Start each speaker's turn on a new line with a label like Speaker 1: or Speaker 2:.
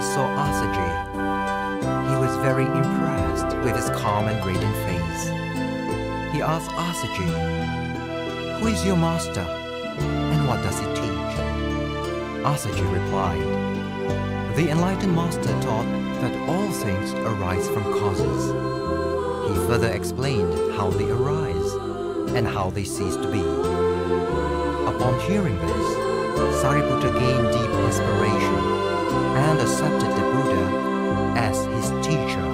Speaker 1: saw Assaji. He was very impressed with his calm and radiant face. He asked Assaji, "Who is your master, and what does he teach?" Assaji replied, "The enlightened master taught that all things arise from causes." He further explained how they arise and how they cease to be. Upon hearing this, Sariputta gained deep inspiration and accepted the Buddha as his teacher.